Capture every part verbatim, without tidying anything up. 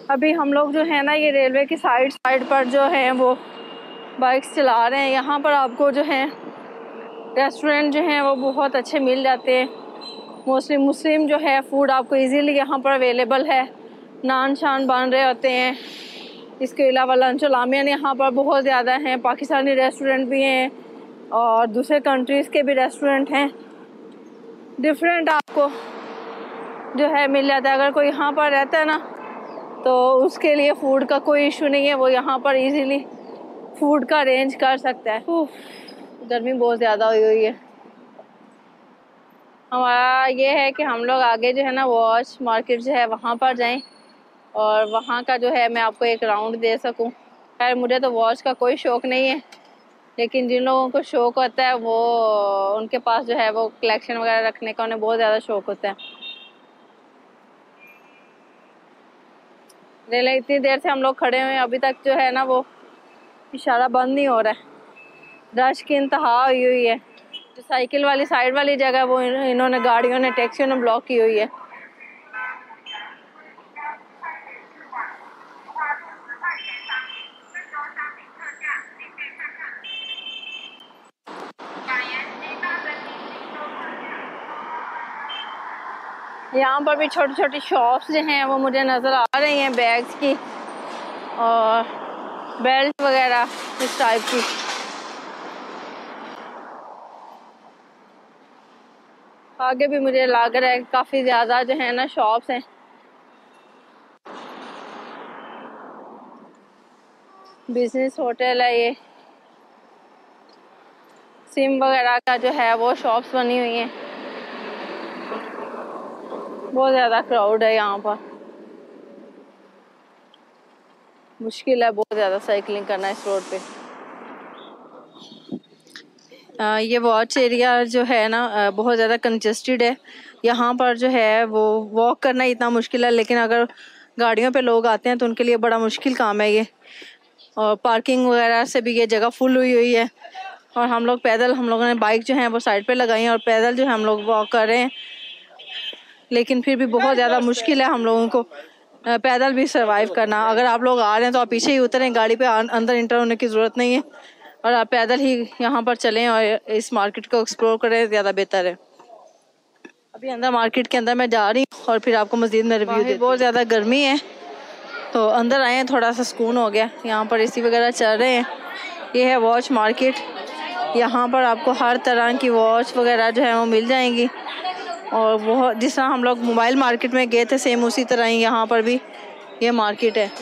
अभी हम लोग जो है ना ये रेलवे की साइड साइड पर जो है वो बाइक्स चला रहे हैं। यहाँ पर आपको जो है रेस्टोरेंट जो हैं वो बहुत अच्छे मिल जाते हैं। मोस्टली मुस्लिम जो है फूड आपको इजीली यहाँ पर अवेलेबल है। नान शान बन रहे होते हैं। इसके अलावा लंच लामियन यहाँ पर बहुत ज़्यादा हैं। पाकिस्तानी रेस्टोरेंट भी हैं और दूसरे कंट्रीज़ के भी रेस्टोरेंट हैं। डिफरेंट आपको जो है मिल जाता है। अगर कोई यहाँ पर रहता है ना तो उसके लिए फ़ूड का कोई इशू नहीं है, वो यहाँ पर इजीली फूड का अरेंज कर सकता है। गर्मी बहुत ज़्यादा हुई हुई है। हमारा ये है कि हम लोग आगे जो है ना वॉच मार्केट जो है वहाँ पर जाएं और वहाँ का जो है मैं आपको एक राउंड दे सकूं। खैर मुझे तो वॉच का कोई शौक़ नहीं है, लेकिन जिन लोगों को शौक़ होता है वो उनके पास जो है वो कलेक्शन वगैरह रखने का उन्हें बहुत ज़्यादा शौक़ होता है। रेल इतनी देर से हम लोग खड़े हुए हैं, अभी तक जो है ना वो इशारा बंद नहीं हो रहा है। रश की इंतहा हुई हुई है। जो साइकिल वाली साइड वाली जगह वो इन्होंने गाड़ियों ने टैक्सियों ने ब्लॉक की हुई है। यहाँ पर भी छोटी छोटी शॉप्स जो हैं वो मुझे नज़र आ रही हैं, बैग्स की और बेल्ट वगैरह इस टाइप की। आगे भी मुझे लग रहा है काफ़ी ज़्यादा जो है ना शॉप्स हैं। बिजनेस होटल है ये। सिम वगैरह का जो है वो शॉप्स बनी हुई हैं। बहुत ज़्यादा क्राउड है यहाँ पर। मुश्किल है बहुत ज़्यादा साइकिलिंग करना इस रोड पे। आ, ये वॉच एरिया जो है ना बहुत ज़्यादा कंजेस्टेड है। यहाँ पर जो है वो वॉक करना इतना मुश्किल है, लेकिन अगर गाड़ियों पे लोग आते हैं तो उनके लिए बड़ा मुश्किल काम है ये। और पार्किंग वगैरह से भी ये जगह फुल हुई हुई है। और हम लोग पैदल हम लोगों ने बाइक जो है वो साइड पे लगाई है और पैदल जो है हम लोग वॉक कर रहे हैं, लेकिन फिर भी बहुत ज़्यादा मुश्किल है हम लोगों को पैदल भी सरवाइव करना। अगर आप लोग आ रहे हैं तो आप पीछे ही उतरें, गाड़ी पे अंदर इंटर होने की ज़रूरत नहीं है और आप पैदल ही यहाँ पर चलें और इस मार्केट को एक्सप्लोर करें, ज़्यादा बेहतर है। अभी अंदर मार्केट के अंदर मैं जा रही हूँ और फिर आपको मज़ीद मैं रिव्यू देती हूँ। बहुत ज़्यादा गर्मी है तो अंदर आए हैं, थोड़ा सा सुकून हो गया। यहाँ पर एसी वगैरह चल रहे हैं। ये है वॉच मार्केट। यहाँ पर आपको हर तरह की वॉच वगैरह जो है वो मिल जाएंगी और वो जिस तरह हम लोग मोबाइल मार्केट में गए थे सेम उसी तरह ही यहाँ पर भी ये मार्केट है।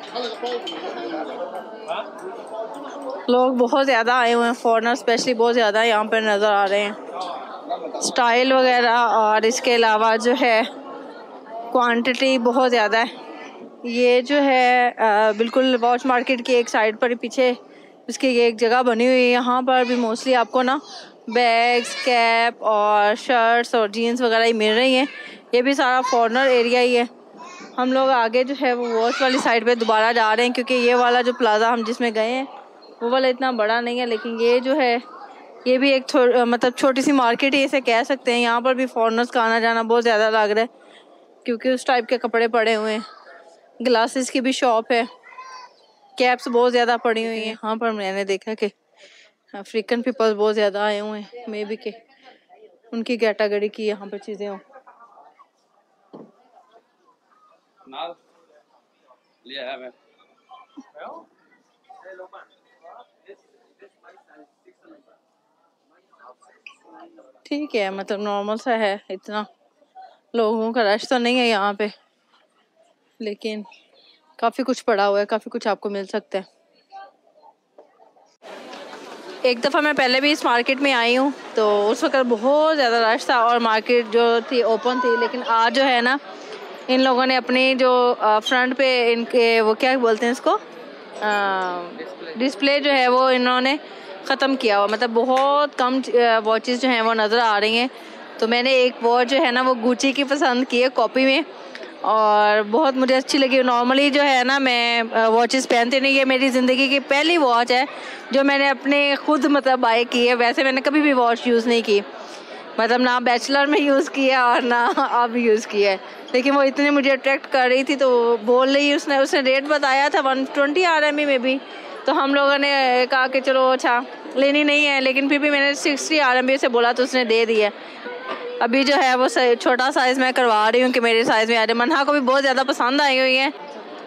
लोग बहुत ज़्यादा आए हुए हैं, फॉरेनर स्पेशली बहुत ज़्यादा यहाँ पर नज़र आ रहे हैं। स्टाइल वगैरह और इसके अलावा जो है क्वांटिटी बहुत ज़्यादा है। ये जो है आ, बिल्कुल वॉच मार्केट की एक साइड पर पीछे इसकी ये एक जगह बनी हुई है। यहाँ पर भी मोस्टली आपको ना बैग्स, कैप और शर्ट्स और जीन्स वगैरह ही मिल रही हैं। ये भी सारा फॉरेनर एरिया ही है। हम लोग आगे जो है वो वॉच वाली साइड पे दोबारा जा रहे हैं, क्योंकि ये वाला जो प्लाज़ा हम जिसमें गए हैं वो वाला इतना बड़ा नहीं है, लेकिन ये जो है ये भी एक मतलब छोटी सी मार्केट ही इसे कह सकते हैं। यहाँ पर भी फॉरेनर्स का आना जाना बहुत ज़्यादा लग रहा है, क्योंकि उस टाइप के कपड़े पड़े हुए हैं। ग्लासेस की भी शॉप है, कैप्स बहुत ज़्यादा पड़ी हुई हैं। यहाँ पर मैंने देखा कि अफ्रीकन पीपल्स बहुत ज़्यादा आए हुए हैं, मे बी के उनकी कैटेगरी की यहाँ पर चीज़ें हों। ठीक है, मतलब नॉर्मल सा है, इतना लोगों का रश तो नहीं है यहाँ पे, लेकिन काफ़ी कुछ पड़ा हुआ है, काफ़ी कुछ आपको मिल सकता है। एक दफ़ा मैं पहले भी इस मार्केट में आई हूँ तो उस वक्त बहुत ज़्यादा रश था और मार्केट जो थी ओपन थी, लेकिन आज जो है ना इन लोगों ने अपनी जो फ्रंट पे इनके वो क्या बोलते हैं इसको डिस्प्ले जो है वो इन्होंने ख़त्म किया हुआ। मतलब बहुत कम वॉचेस जो हैं वो नज़र आ रही हैं। तो मैंने एक वॉच जो है ना वो गुची की पसंद की है कॉपी में, और बहुत मुझे अच्छी लगी। नॉर्मली जो है ना मैं वॉचेस पहनती नहीं है, मेरी ज़िंदगी की पहली वॉच है जो मैंने अपने खुद मतलब बाय की है। वैसे मैंने कभी भी वॉच यूज़ नहीं की, मतलब ना बैचलर में यूज़ किया और ना अब यूज़ किया है, लेकिन वो इतनी मुझे अट्रैक्ट कर रही थी तो बोल रही उसने उसने रेट बताया था वन ट्वेंटी आर एम में भी, तो हम लोगों ने कहा कि चलो अच्छा लेनी नहीं है, लेकिन फिर भी मैंने सिक्सटी आर एम से बोला तो उसने दे दिया। अभी जो है वो छोटा साइज़ मैं करवा रही हूँ कि मेरे साइज़ में आ जाए। मन्हा को भी बहुत ज़्यादा पसंद आई हुई है।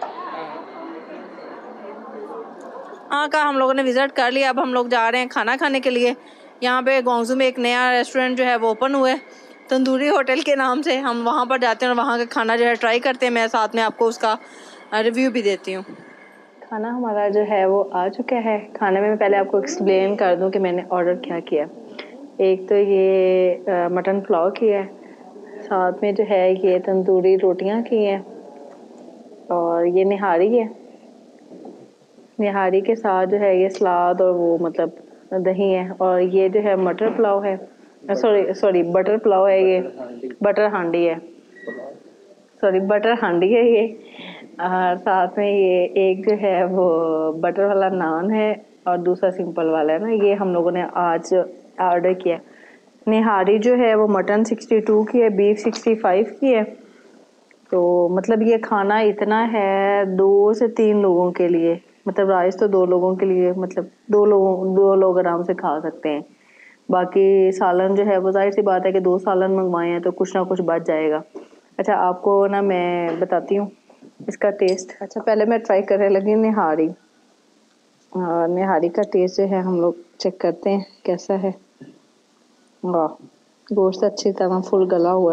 हाँ का हम लोगों ने विज़िट कर लिया। अब हम लोग जा रहे हैं खाना खाने के लिए। यहाँ पे ग्वांगजू में एक नया रेस्टोरेंट जो है वो ओपन हुआ है, तंदूरी होटल के नाम से। हम वहाँ पर जाते हैं और वहाँ का खाना जो है ट्राई करते हैं। मैं साथ में आपको उसका रिव्यू भी देती हूँ। खाना हमारा जो है वो आ चुका है। खाने में मैं पहले आपको एक्सप्लेन कर दूँ कि मैंने ऑर्डर क्या किया। एक तो ये आ, मटन पुलाव किया है, साथ में जो है ये तंदूरी रोटियाँ की हैं, और ये निहारी है। निहारी के साथ जो है ये सलाद और वो मतलब दही है, और ये जो है मटर पुलाव है, सॉरी सॉरी बटर पुलाव है, ये बटर हांडी है, सॉरी बटर हांडी है ये। और साथ में ये एक जो है वो बटर वाला नान है और दूसरा सिंपल वाला है ना, ये हम लोगों ने आज ऑर्डर किया। निहारी जो है वो मटन सिक्सटी टू की है, बीफ सिक्सटी फाइव की है। तो मतलब ये खाना इतना है दो से तीन लोगों के लिए, मतलब राइस तो दो लोगों के लिए, मतलब दो लोगों दो लोग आराम से खा सकते हैं। बाकी सालन जो है वो जाहिर सी बात है कि दो सालन मंगवाए हैं तो कुछ ना कुछ बच जाएगा। अच्छा आपको ना मैं बताती हूँ इसका टेस्ट। अच्छा पहले मैं ट्राई करने लगी निहारी, और निहारी का टेस्ट जो है हम लोग चेक करते हैं कैसा है। वाह, गोश्त अच्छी तरह फुल गला हुआ,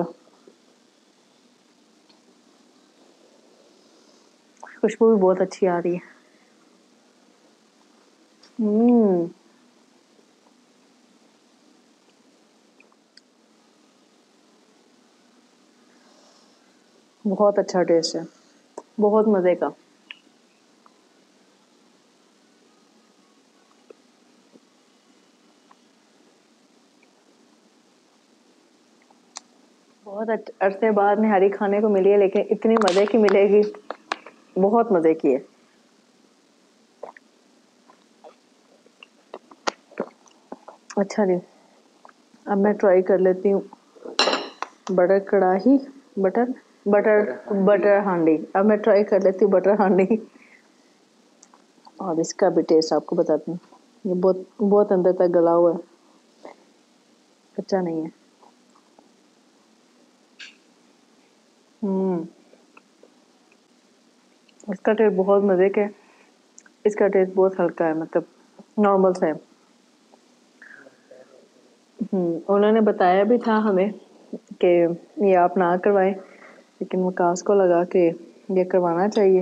खुशबू भी बहुत अच्छी आ रही है। हम्म बहुत अच्छा टेस्ट है, बहुत मज़े का। बहुत अरसे बाद निहारी खाने को मिली है, लेकिन इतनी मज़े की मिलेगी, बहुत मज़े की है। अच्छा जी, अब मैं ट्राई कर लेती हूँ बटर कढ़ाई, बटर बटर बटर हांडी। अब मैं ट्राई कर लेती हूँ बटर हांडी, और इसका भी टेस्ट आपको बताती हूँ। ये बहुत बहुत अंदर तक गला हुआ है, कच्चा नहीं है। हम्म इसका टेस्ट बहुत मज़े का है। इसका टेस्ट बहुत हल्का है, मतलब नॉर्मल सा है। हम्म उन्होंने बताया भी था हमें कि ये आप ना करवाएं, लेकिन वकास को लगा कि ये करवाना चाहिए।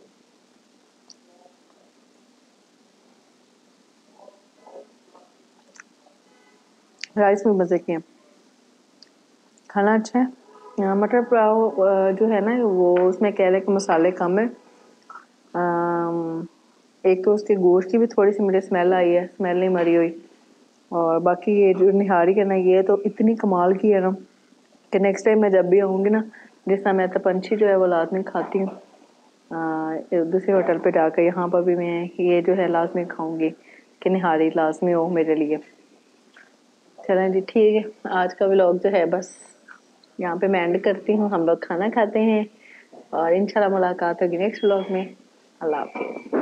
राइस में मज़े के हैं, खाना अच्छा है। यहाँ मटर पुलाव अ, जो है ना वो उसमें कह रहे कि मसाले कम है। अम, एक तो उसके गोश्त की भी थोड़ी सी मुझे स्मेल आई है, स्मेल नहीं मरी हुई। और बाकी ये जो निहारी है ना, ये तो इतनी कमाल की है ना कि नेक्स्ट टाइम मैं जब भी आऊँगी ना, जिस समय मैं तपंछी जो है वो लाजमी खाती हूँ, दूसरे होटल पे जाकर यहाँ पर भी मैं ये जो है लाजमी खाऊंगी कि निहारी लाजमी हो मेरे लिए। चलें जी ठीक है, आज का व्लॉग जो है बस यहाँ पे मैं एंड करती हूँ। हम लोग खाना खाते हैं और इंशाल्लाह मुलाकात होगी नेक्स्ट व्लॉग में। अल्लाह हाफिज़।